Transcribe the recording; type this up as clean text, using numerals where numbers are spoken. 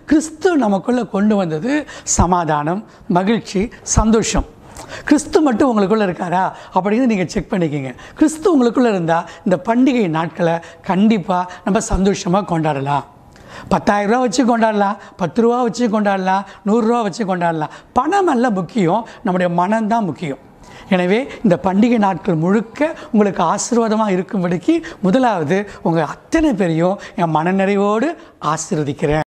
கிறிஸ்து நமக்குள்ளே கொண்டு வந்தது சமாதானம், மகிழ்ச்சி, சந்தோஷம். கிறிஸ்து மட்டும் உங்களுக்குள்ளே இருக்காரா அப்படின்னு நீங்கள் செக் பண்ணிக்கோங்க. கிறிஸ்து உங்களுக்குள்ளே இருந்தால் இந்த பண்டிகை நாட்களை கண்டிப்பாக நம்ம சந்தோஷமாக கொண்டாடலாம். 10,000 ரூபா வச்சு கொண்டாடலாம், 10 ரூபா வச்சு கொண்டாடலாம், 100 ரூபா வச்சு கொண்டாடலாம். பணம் அல்ல முக்கியம், நம்முடைய மனம்தான் முக்கியம். எனவே இந்த பண்டிகை நாட்கள் முழுக்க உங்களுக்கு ஆசீர்வாதமாக இருக்கும்படிக்கு முதலாவது உங்கள் அத்தனை பேரையும் என் மனநிறைவோடு ஆசீர்வதிக்கிறேன்.